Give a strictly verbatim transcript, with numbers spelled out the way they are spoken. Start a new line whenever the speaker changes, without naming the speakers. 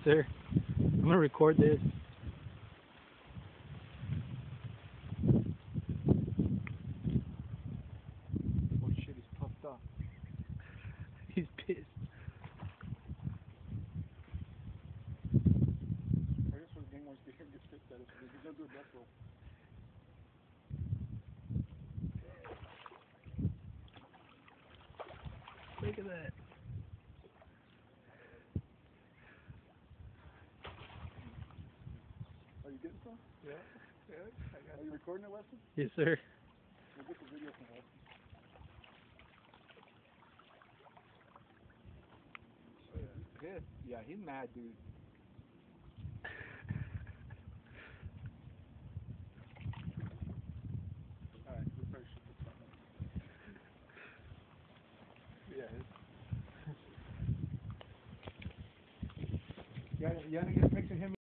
sir. I'm gonna record this.
Oh shit, he's puffed up.
He's pissed.
I guess what the game wants to get gets pissed at us. He's gonna do a death roll.
Look at that.
Are you getting some?
Yeah. Yeah. I got
Are you recording it, Weston?
Yes, sir.
We'll get the video from Weston. He's pissed. Yeah, he's mad, dude. Alright, we probably should put something. Yeah. You gotta, you gotta get a picture of him.